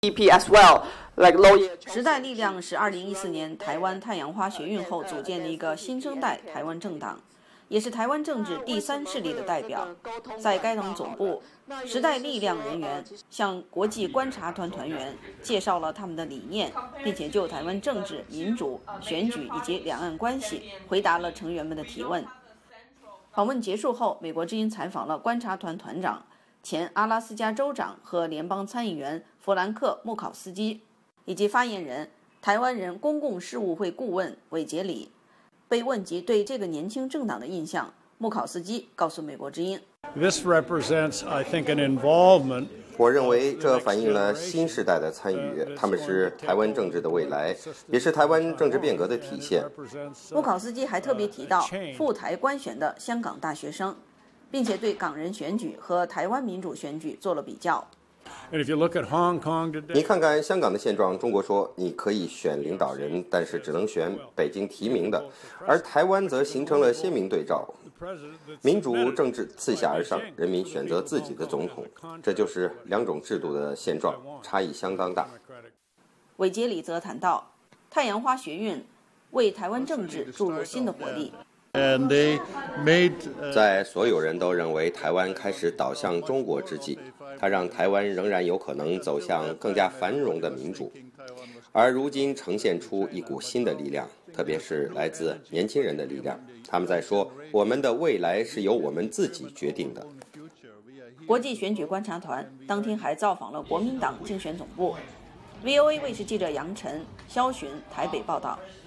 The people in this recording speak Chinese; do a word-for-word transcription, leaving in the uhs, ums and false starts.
时代力量是二零一四年台湾太阳花学运后组建的一个新生代台湾政党，也是台湾政治第三势力的代表。在该党总部，时代力量人员向国际观察团团员介绍了他们的理念，并且就台湾政治、民主、选举以及两岸关系回答了成员们的提问。访问结束后，美国之音采访了观察团团长、前阿拉斯加州长和联邦参议员弗兰克·穆考斯基，以及发言人台湾人公共事务会顾问韦杰里。被问及对这个年轻政党的印象，穆考斯基告诉美国之音 This represents, I think, an involvement. 我认为这反映了新时代的参与，他们是台湾政治的未来，也是台湾政治变革的体现。 穆考斯基还特别提到赴台观选的香港大学生，并且对港人选举和台湾民主选举做了比较。 你看看香港的现状，中国说你可以选领导人，但是只能选北京提名的，而台湾则形成了鲜明对照。民主政治自下而上，人民选择自己的总统，这就是两种制度的现状，差异相当大。 韦杰里则谈到，太阳花学运为台湾政治注入新的活力。 在所有人都认为台湾开始倒向中国之际，它让台湾仍然有可能走向更加繁荣的民主，而如今呈现出一股新的力量，特别是来自年轻人的力量。他们在说，我们的未来是由我们自己决定的。 国际选举观察团当天还造访了国民党竞选总部。V O A 卫视记者杨晨、肖寻台北报道。